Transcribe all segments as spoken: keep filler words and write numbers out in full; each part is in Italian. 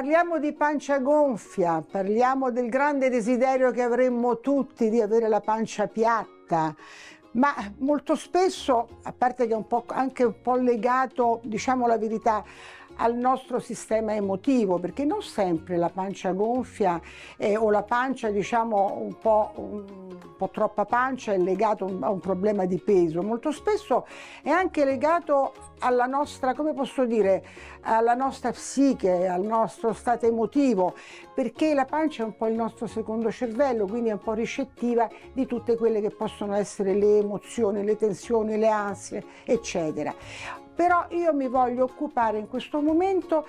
Parliamo di pancia gonfia, parliamo del grande desiderio che avremmo tutti di avere la pancia piatta, ma molto spesso, a parte che è un po' anche un po' legato, diciamo la verità, al nostro sistema emotivo, perché non sempre la pancia gonfia eh, o la pancia, diciamo, un po', un po' troppa pancia è legato a un problema di peso, molto spesso è anche legato alla nostra, come posso dire, alla nostra psiche, al nostro stato emotivo, perché la pancia è un po' il nostro secondo cervello, quindi è un po' ricettiva di tutte quelle che possono essere le emozioni, le tensioni, le ansie, eccetera. Però io mi voglio occupare in questo momento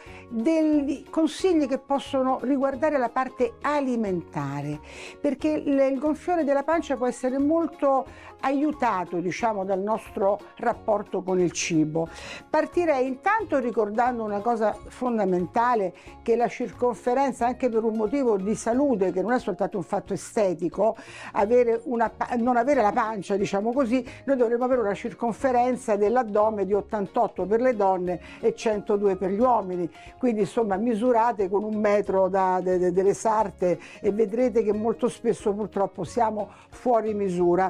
dei consigli che possono riguardare la parte alimentare, perché il gonfiore della pancia può essere molto aiutato, diciamo, dal nostro rapporto con il cibo. Partirei intanto ricordando una cosa fondamentale, che la circonferenza, anche per un motivo di salute, che non è soltanto un fatto estetico, avere una, non avere la pancia, diciamo così, noi dovremmo avere una circonferenza dell'addome di ottantotto per le donne e centodue per gli uomini, quindi insomma misurate con un metro da, de, de, delle sarte e vedrete che molto spesso purtroppo siamo fuori misura.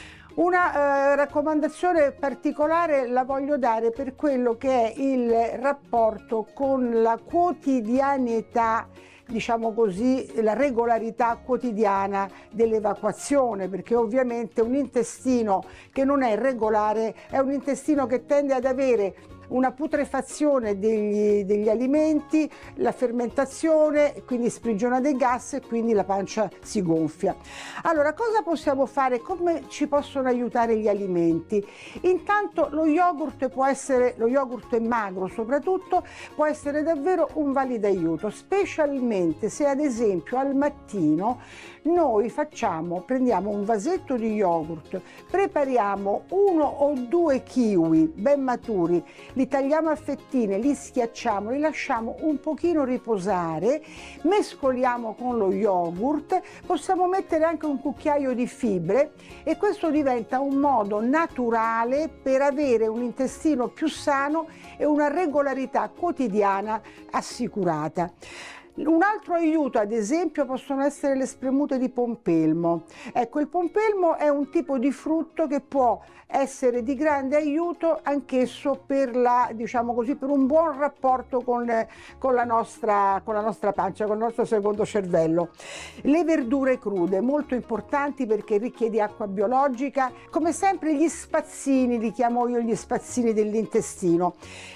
Una eh, raccomandazione particolare la voglio dare per quello che è il rapporto con la quotidianità, diciamo così, la regolarità quotidiana dell'evacuazione, perché ovviamente un intestino che non è regolare è un intestino che tende ad avere una putrefazione degli, degli alimenti, la fermentazione, quindi sprigiona dei gas e quindi la pancia si gonfia. Allora, cosa possiamo fare? Come ci possono aiutare gli alimenti? Intanto lo yogurt può essere, lo yogurt magro soprattutto, può essere davvero un valido aiuto, specialmente se ad esempio al mattino noi facciamo, prendiamo un vasetto di yogurt, prepariamo uno o due kiwi ben maturi, li tagliamo a fettine, li schiacciamo, li lasciamo un pochino riposare, mescoliamo con lo yogurt, possiamo mettere anche un cucchiaio di fibre e questo diventa un modo naturale per avere un intestino più sano e una regolarità quotidiana assicurata. Un altro aiuto, ad esempio, possono essere le spremute di pompelmo. Ecco, il pompelmo è un tipo di frutto che può essere di grande aiuto anch'esso per, la, diciamo così, per un buon rapporto con, con, la nostra, con la nostra pancia, con il nostro secondo cervello. Le verdure crude, molto importanti perché ricche di acqua biologica, come sempre gli spazzini, li chiamo io gli spazzini dell'intestino.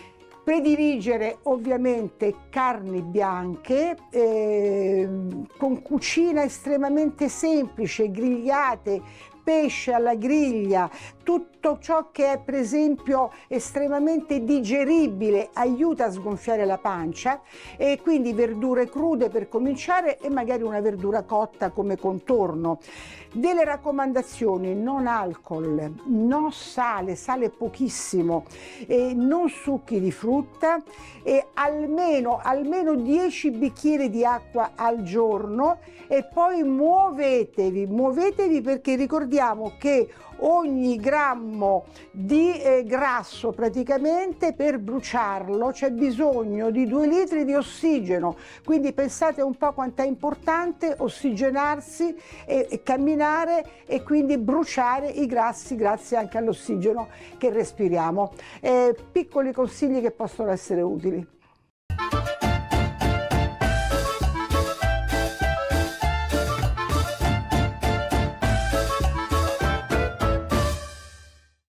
Prediligere ovviamente carni bianche eh, con cucina estremamente semplice, grigliate, pesce alla griglia, tutto ciò che è per esempio estremamente digeribile aiuta a sgonfiare la pancia, e quindi verdure crude per cominciare e magari una verdura cotta come contorno. Delle raccomandazioni: non alcol, no sale, sale pochissimo, e non succhi di frutta e almeno, almeno dieci bicchieri di acqua al giorno, e poi muovetevi, muovetevi perché ricordiamo che ogni grammo di eh, grasso praticamente per bruciarlo c'è bisogno di due litri di ossigeno, quindi pensate un po' quanto è importante ossigenarsi e, e camminare e quindi bruciare i grassi grazie anche all'ossigeno che respiriamo. Eh, piccoli consigli che possono essere utili.